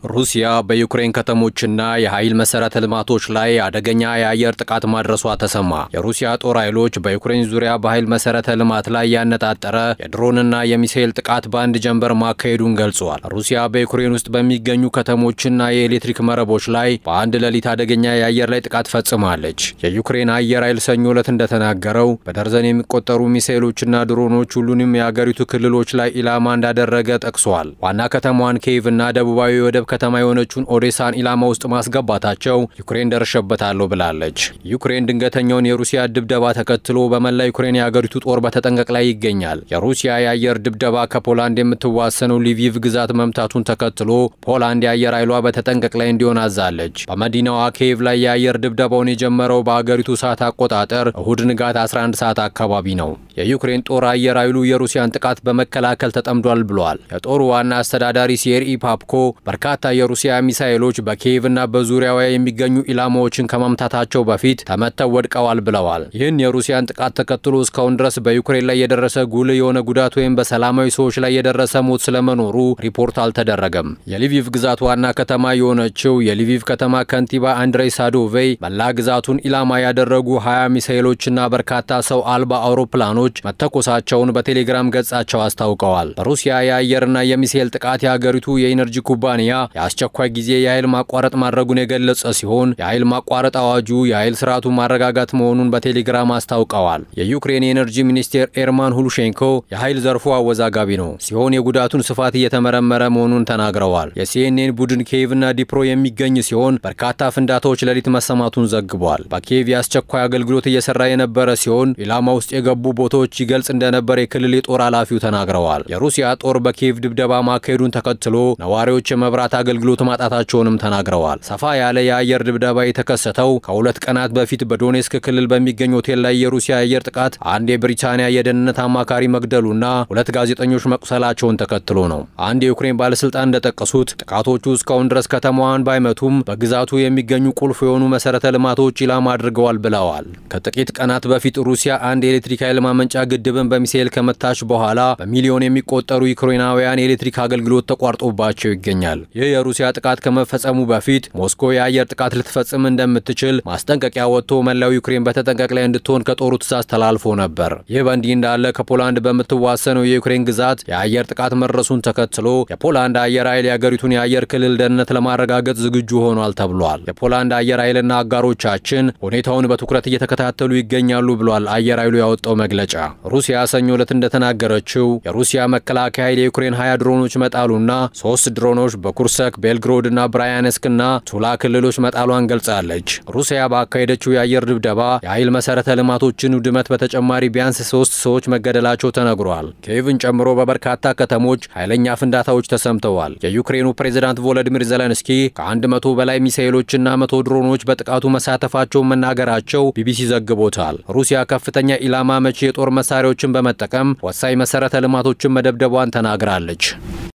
ሩሲያ በዩክሬን ከተሞችና የኃይል መሰረተ ልማቶች ላይ አደገኛ የአየር ጥቃት ማድረሷ ተሰማ። የሩሲያ ጦር ኃይሎች በዩክሬን ዙሪያ በኃይል መሰረተ ልማት ላይ ያነጣጠረ የድሮንና የሚሳኤል ጥቃት በአንድ ጀንበር ማካሄዱን ገልጿል። ሩሲያ በዩክሬን ውስጥ በሚገኙ ከተሞችና የኤሌክትሪክ መረቦች ላይ በአንድ ሌሊት አደገኛ የአየር ላይ ጥቃት ፈጽማለች። የዩክሬን አየር ኃይል ሰኞ ዕለት እንደተናገረው በደርዘን የሚቆጠሩ ሚሳኤሎችና ድሮኖች ሁሉንም የአገሪቱ ክልሎች ላይ ኢላማ እንዳደረገ ጠቅሷል። ዋና ከተማዋን ኪየቭና ደቡባዊ ወደብ ከተማ የሆነችውን ኦዴሳን ኢላማ ውስጥ ማስገባታቸው ዩክሬን ደርሸበታለሁ ብላለች። ዩክሬን ድንገተኛውን የሩሲያ ድብደባ ተከትሎ በመላ ዩክሬን የአገሪቱ ጦር በተጠንቀቅ ላይ ይገኛል። የሩሲያ የአየር ድብደባ ከፖላንድ የምትዋሰነው ሊቪቭ ግዛት መምታቱን ተከትሎ ፖላንድ የአየር ኃይሏ በተጠንቀቅ ላይ እንዲሆን አዛለች። በመዲናዋ ኪየቭ ላይ የአየር ድብደባውን የጀመረው በአገሪቱ ሰዓት አቆጣጠር እሁድ ንጋት 11 ሰዓት አካባቢ ነው። የዩክሬን ጦር አየር ኃይሉ የሩሲያን ጥቃት በመከላከል ተጠምዷል ብሏል። የጦሩ ዋና አስተዳዳሪ ሴርሂይ ፓፕኮ በርካታ የሩሲያ ሚሳኤሎች በኪየቭና በዙሪያዋ የሚገኙ ኢላማዎችን ከማምታታቸው በፊት ተመተው ወድቀዋል ብለዋል። ይህን የሩሲያን ጥቃት ተከትሎ እስካሁን ድረስ በዩክሬን ላይ የደረሰ ጉልህ የሆነ ጉዳት ወይም በሰላማዊ ሰዎች ላይ የደረሰ ሞት ስለመኖሩ ሪፖርት አልተደረገም። የሊቪቭ ግዛት ዋና ከተማ የሆነችው የሊቪቭ ከተማ ከንቲባ አንድሬይ ሳዶቬይ መላ ግዛቱን ኢላማ ያደረጉ 20 ሚሳኤሎችና በርካታ ሰው አልባ አውሮፕላኖች መተኮሳቸውን በቴሌግራም ገጻቸው አስታውቀዋል። በሩሲያ የአየርና የሚሳኤል ጥቃት የሀገሪቱ የኢነርጂ ኩባንያ የአስቸኳይ ጊዜ የኃይል ማቋረጥ ማድረጉን የገለጸ ሲሆን የኃይል ማቋረጥ አዋጁ የኃይል ስርዓቱን ማረጋጋት መሆኑን በቴሌግራም አስታውቀዋል። የዩክሬን የኤነርጂ ሚኒስቴር ኤርማን ሁሉሼንኮ የኃይል ዘርፉ አወዛጋቢ ነው ሲሆን የጉዳቱን ስፋት እየተመረመረ መሆኑን ተናግረዋል። የሲኤንኤን ቡድን ኪየቭና ዲፕሮ የሚገኝ ሲሆን በርካታ ፍንዳታዎች ሌሊት መሰማቱን ዘግቧል። በኪየቭ የአስቸኳይ አገልግሎት እየሰራ የነበረ ሲሆን ኢላማ ውስጥ የገቡ ቦታዎች ይገልጽ እንደነበር የክልል የጦር ኃላፊው ተናግረዋል። የሩሲያ ጦር በኪየቭ ድብደባ ማካሄዱን ተከትሎ ነዋሪዎች የመብራት አገልግሎት ማጣታቸውንም ተናግረዋል። ሰፋ ያለ የአየር ድብደባ የተከሰተው ከሁለት ቀናት በፊት በዶኔስክ ክልል በሚገኝ ሆቴል ላይ የሩሲያ አየር ጥቃት አንድ የብሪታንያ የደህንነት አማካሪ መግደሉና ሁለት ጋዜጠኞች መቁሰላቸውን ተከትሎ ነው። አንድ የዩክሬን ባለስልጣን እንደጠቀሱት ጥቃቶቹ እስካሁን ድረስ ከተማዋን ባይመቱም በግዛቱ የሚገኙ ቁልፍ የሆኑ መሰረተ ልማቶች ኢላማ አድርገዋል ብለዋል። ከጥቂት ቀናት በፊት ሩሲያ አንድ የኤሌክትሪክ ኃይል ማመንጫ ግድብን በሚሳኤል ከመታች በኋላ በሚሊዮን የሚቆጠሩ ዩክሬናውያን የኤሌክትሪክ አገልግሎት ተቋርጦባቸው ይገኛል። ይህ የሩሲያ ጥቃት ከመፈጸሙ በፊት ሞስኮ የአየር ጥቃት ልትፈጽም እንደምትችል ማስጠንቀቂያ ወጥቶ መላው ዩክሬን በተጠንቀቅ ላይ እንድትሆን ከጦሩ ትዕዛዝ ተላልፎ ነበር። ይህ በእንዲህ እንዳለ ከፖላንድ በምትዋሰነው የዩክሬን ግዛት የአየር ጥቃት መድረሱን ተከትሎ የፖላንድ አየር ኃይል የአገሪቱን የአየር ክልል ደህንነት ለማረጋገጥ ዝግጁ ሆኗል ተብሏል። የፖላንድ አየር ኃይልና አጋሮቻችን ሁኔታውን በትኩረት እየተከታተሉ ይገኛሉ ብሏል አየር ኃይሉ ያወጣው መግለጫ። ሩሲያ ሰኞ ዕለት እንደተናገረችው የሩሲያ መከላከያ ኃይል የዩክሬን 20 ድሮኖች መጣሉና 3 ድሮኖች በኩርሰክ ቤልግሮድና ብራያንስክና ቱላ ክልሎች መጣሏን ገልጻለች። ሩሲያ ባካሄደችው የአየር ድብደባ የኃይል መሰረተ ልማቶችን ውድመት በተጨማሪ ቢያንስ 3 ሰዎች መገደላቸው ተነግሯል። ኪየቭን ጨምሮ በበርካታ ከተሞች ኃይለኛ ፍንዳታዎች ተሰምተዋል። የዩክሬኑ ፕሬዝዳንት ቮሎዲሚር ዜሌንስኪ ከ100 በላይ ሚሳኤሎችና 100 ድሮኖች በጥቃቱ መሳተፋቸውን መናገራቸው ቢቢሲ ዘግቦታል። ሩሲያ ከፍተኛ ኢላማ መቺ የጦር መሳሪያዎችን በመጠቀም ወሳኝ መሰረተ ልማቶችን መደብደቧን ተናግራለች።